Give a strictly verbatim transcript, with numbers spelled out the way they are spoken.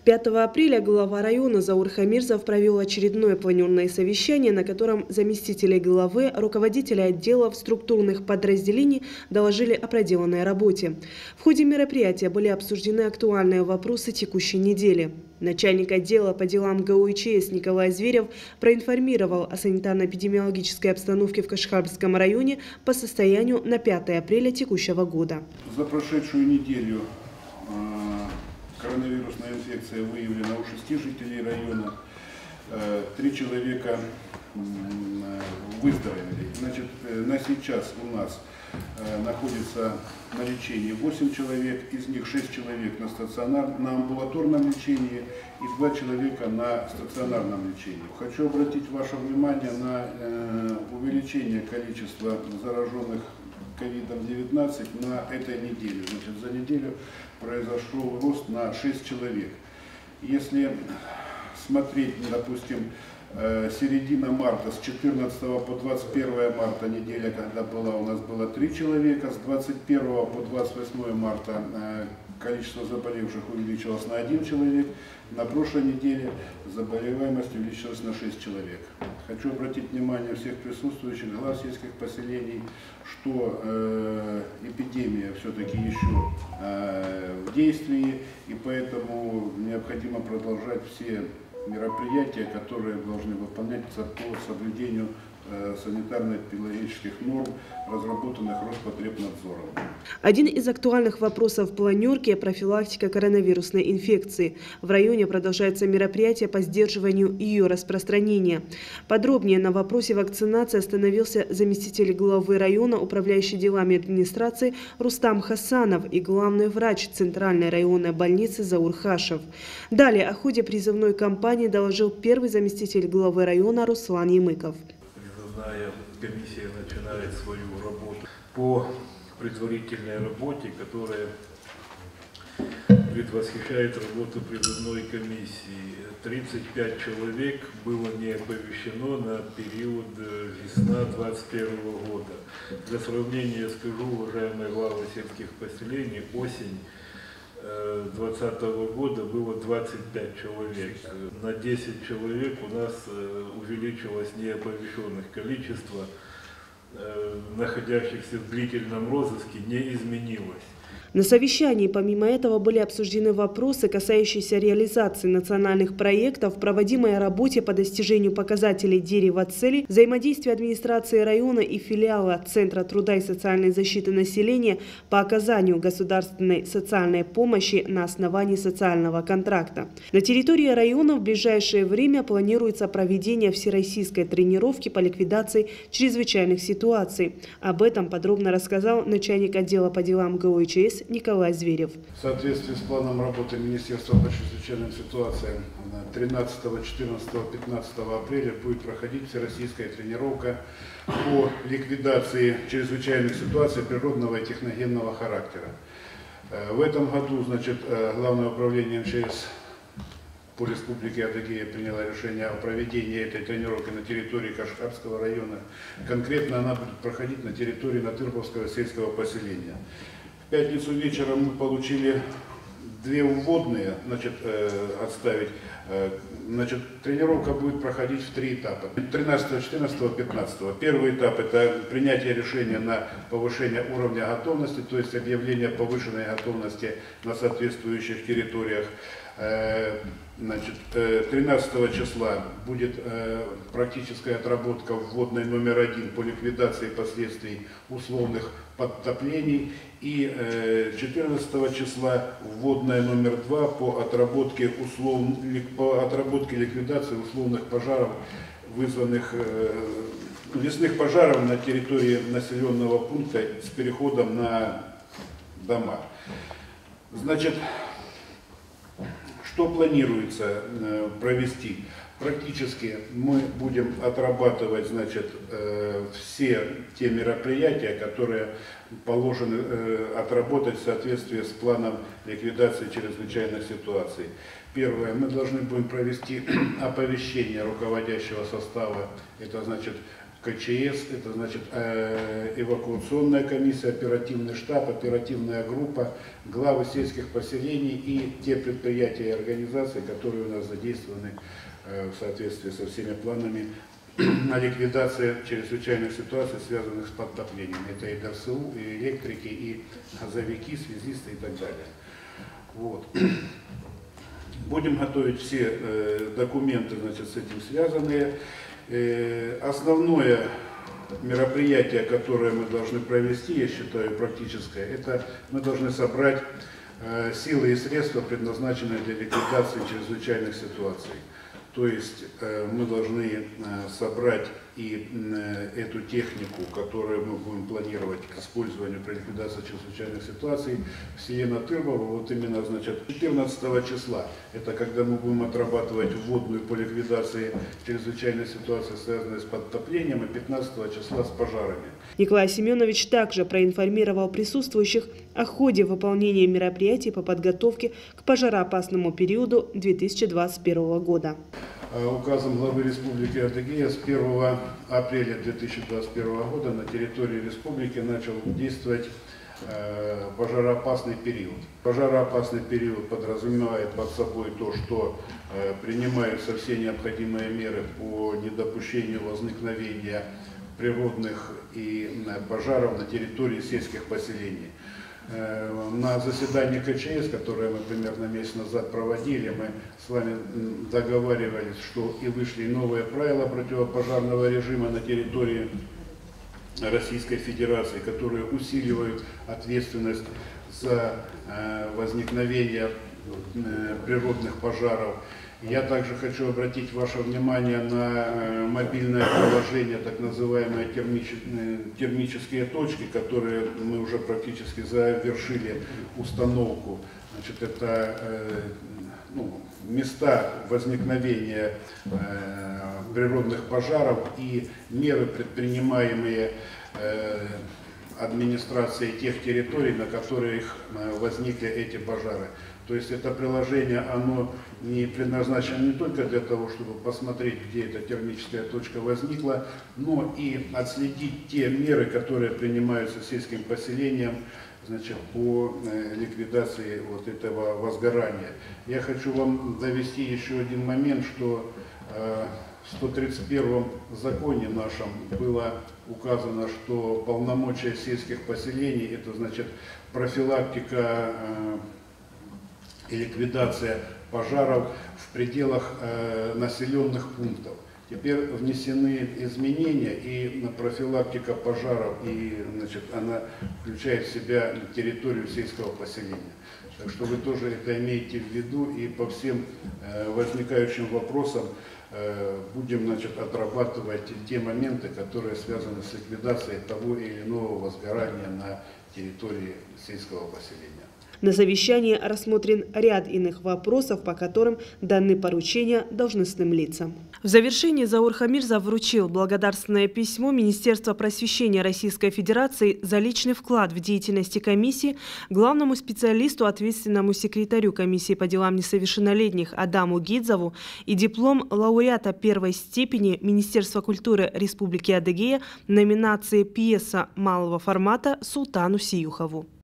пятого апреля глава района Заур Хамирзов провел очередное планерное совещание, на котором заместители главы, руководители отделов структурных подразделений доложили о проделанной работе. В ходе мероприятия были обсуждены актуальные вопросы текущей недели. Начальник отдела по делам ГУИЧС Николай Зверев проинформировал о санитарно-эпидемиологической обстановке в Кашгарском районе по состоянию на пятое апреля текущего года. За прошедшую неделю коронавирусная инфекция выявлена у шести жителей района. Три человека выздоровели. Значит, на сейчас у нас находится на лечении восемь человек, из них шесть человек на, стационар, на амбулаторном лечении и два человека на стационарном лечении. Хочу обратить ваше внимание на э, увеличение количества зараженных ковидом девятнадцать на этой неделе. Значит, за неделю произошел рост на шесть человек. Если смотреть, допустим, середина марта, с четырнадцатого по двадцать первое марта, неделя, когда была, у нас было три человека, с двадцать первого по двадцать восьмое марта количество заболевших увеличилось на один человек, на прошлой неделе заболеваемость увеличилась на шесть человек. Хочу обратить внимание всех присутствующих глав сельских поселений, что э, эпидемия все-таки еще э, в действии, и поэтому необходимо продолжать все мероприятия, которые должны выполняться по соблюдению э, санитарно-эпидемиологических норм, разработанных Роспотребнадзором. Один из актуальных вопросов планерки – профилактика коронавирусной инфекции. В районе продолжаются мероприятия по сдерживанию ее распространения. Подробнее на вопросе вакцинации остановился заместитель главы района, управляющий делами администрации Рустам Хасанов и главный врач Центральной районной больницы Заур Хашев. Далее о ходе призывной кампании доложил первый заместитель главы района Руслан Емыков. Призывная комиссия начинает свою работу по предварительной работе, которая предвосхищает работу призывной комиссии. тридцать пять человек было не оповещено на период весна двадцать первого года. Для сравнения скажу, уважаемые главы сельских поселений, осень двадцатого года было двадцать пять человек. На десять человек у нас увеличилось неоповещенных количество, находящихся в длительном розыске, не изменилось. На совещании, помимо этого, были обсуждены вопросы, касающиеся реализации национальных проектов, проводимой работе по достижению показателей дерева целей, взаимодействия администрации района и филиала Центра труда и социальной защиты населения по оказанию государственной социальной помощи на основании социального контракта. На территории района в ближайшее время планируется проведение всероссийской тренировки по ликвидации чрезвычайных ситуаций. Об этом подробно рассказал начальник отдела по делам ГУИЧС Николай Зверев. В соответствии с планом работы Министерства по чрезвычайным ситуациям тринадцатого, четырнадцатого, пятнадцатого апреля будет проходить всероссийская тренировка по ликвидации чрезвычайных ситуаций природного и техногенного характера. В этом году, значит, Главное управление МЧС по республике Адыгея приняло решение о проведении этой тренировки на территории Кашгарского района. Конкретно она будет проходить на территории Натырповского сельского поселения. В пятницу вечером мы получили две уводные, значит, э, отставить. Э, значит, тренировка будет проходить в три этапа. тринадцатого, четырнадцатого, пятнадцатого. Первый этап – это принятие решения на повышение уровня готовности, то есть объявление повышенной готовности на соответствующих территориях. Э, значит, тринадцатого числа будет э, практическая отработка вводной номер один по ликвидации последствий условных подтоплений, и э, четырнадцатого числа вводная номер два по отработке, услов... по отработке ликвидации условных пожаров, вызванных э, лесных пожаров на территории населенного пункта с переходом на дома. Значит, что планируется э, провести? Практически мы будем отрабатывать, значит, э, все те мероприятия, которые положено э, отработать в соответствии с планом ликвидации чрезвычайных ситуаций. Первое, мы должны будем провести оповещение руководящего состава, это значит ка че эс, это значит эвакуационная комиссия, оперативный штаб, оперативная группа, главы сельских поселений и те предприятия и организации, которые у нас задействованы в соответствии со всеми планами на ликвидацию чрезвычайных ситуаций, связанных с подтоплением. Это и дэ эс у, и электрики, и газовики, связисты и так далее. Вот. Будем готовить все э, документы, значит, с этим связанные. Э, основное мероприятие, которое мы должны провести, я считаю, практическое, это мы должны собрать э, силы и средства, предназначенные для ликвидации чрезвычайных ситуаций. То есть э, мы должны э, собрать и э, эту технику, которую мы будем планировать к использованию при ликвидации чрезвычайных ситуаций в селе Натырбово, вот именно, значит, четырнадцатого числа. Это когда мы будем отрабатывать вводную по ликвидации чрезвычайной ситуации, связанной с подтоплением, и пятнадцатого числа с пожарами. Николай Семенович также проинформировал присутствующих о ходе выполнения мероприятий по подготовке к пожароопасному периоду две тысячи двадцать первого года. Указом главы Республики Адыгея с первого апреля две тысячи двадцать первого года на территории республики начал действовать э, пожароопасный период. Пожароопасный период подразумевает под собой то, что э, принимаются все необходимые меры по недопущению возникновения природных и э, пожаров на территории сельских поселений. На заседании ка че эс, которое мы примерно месяц назад проводили, мы с вами договаривались, что и вышли новые правила противопожарного режима на территории Российской Федерации, которые усиливают ответственность за возникновение природных пожаров. Я также хочу обратить ваше внимание на мобильное приложение, так называемые термические точки, которые мы уже практически завершили установку. Значит, это ну, места возникновения природных пожаров и меры, предпринимаемые администрацией тех территорий, на которых возникли эти пожары. То есть это приложение, оно не предназначено не только для того, чтобы посмотреть, где эта термическая точка возникла, но и отследить те меры, которые принимаются сельским поселением, значит, по ликвидации вот этого возгорания. Я хочу вам довести еще один момент, что в сто тридцать первом законе нашем было указано, что полномочия сельских поселений – это, значит, профилактика и ликвидация пожаров в пределах э, населенных пунктов. Теперь внесены изменения, и профилактика пожаров, и, значит, она включает в себя территорию сельского поселения. Так что вы тоже это имеете в виду, и по всем э, возникающим вопросам э, будем, значит, отрабатывать те моменты, которые связаны с ликвидацией того или иного возгорания на территории сельского поселения. На совещании рассмотрен ряд иных вопросов, по которым даны поручения должностным лицам. В завершении Заур Хамирзов вручил благодарственное письмо Министерства просвещения Российской Федерации за личный вклад в деятельности комиссии главному специалисту, ответственному секретарю комиссии по делам несовершеннолетних Адаму Гидзову и диплом лауреата первой степени Министерства культуры Республики Адыгея номинации «Пьеса малого формата» Султану Сиюхову.